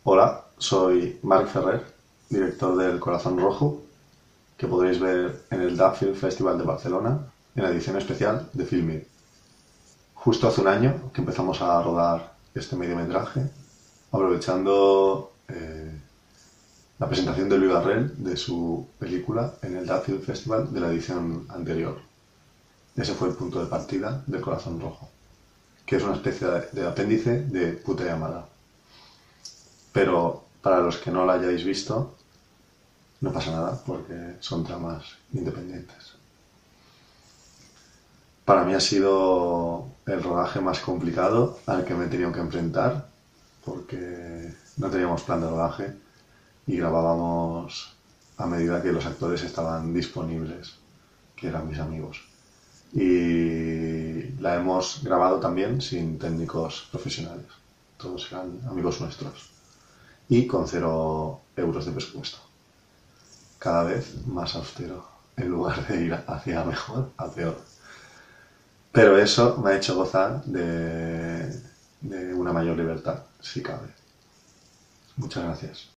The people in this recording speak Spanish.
Hola, soy Marc Ferrer, director del Corazón Rojo, que podréis ver en el DAB Film Festival de Barcelona, en la edición especial de Filming. Justo hace un año que empezamos a rodar este mediometraje, aprovechando la presentación de Luis Garrel de su película en el DAB Film Festival de la edición anterior. Ese fue el punto de partida del Corazón Rojo, que es una especie de apéndice de Puta Llamada. Pero para los que no la hayáis visto, no pasa nada porque son tramas independientes. Para mí ha sido el rodaje más complicado al que me he tenido que enfrentar porque no teníamos plan de rodaje y grabábamos a medida que los actores estaban disponibles, que eran mis amigos. Y la hemos grabado también sin técnicos profesionales. Todos eran amigos nuestros. Y con 0 euros de presupuesto. Cada vez más austero, en lugar de ir hacia mejor, a peor. Pero eso me ha hecho gozar de una mayor libertad, si cabe. Muchas gracias.